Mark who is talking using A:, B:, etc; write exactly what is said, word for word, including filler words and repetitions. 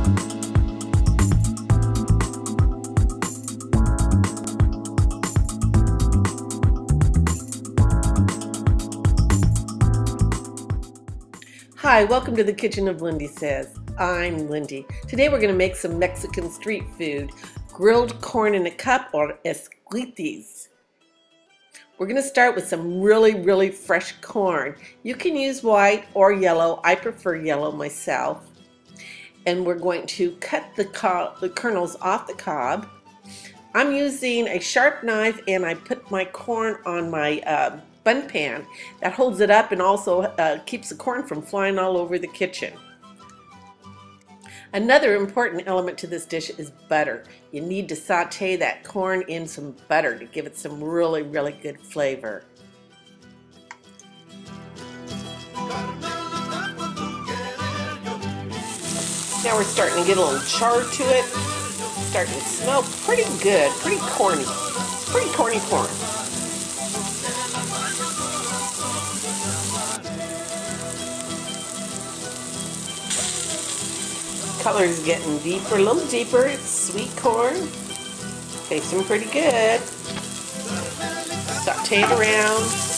A: Hi, welcome to the Kitchen of Lindy Says. I'm Lindy. Today we're going to make some Mexican street food, grilled corn in a cup, or esquites. We're going to start with some really, really fresh corn. You can use white or yellow. I prefer yellow myself. And we're going to cut the, co the kernels off the cob. I'm using a sharp knife, and I put my corn on my uh, bun pan. That holds it up and also uh, keeps the corn from flying all over the kitchen. Another important element to this dish is butter. You need to saute that corn in some butter to give it some really, really good flavor. Now we're starting to get a little char to it. Starting to smell pretty good, pretty corny, pretty corny corn. Color is getting deeper, a little deeper. It's sweet corn. Tasting pretty good. Saute it around.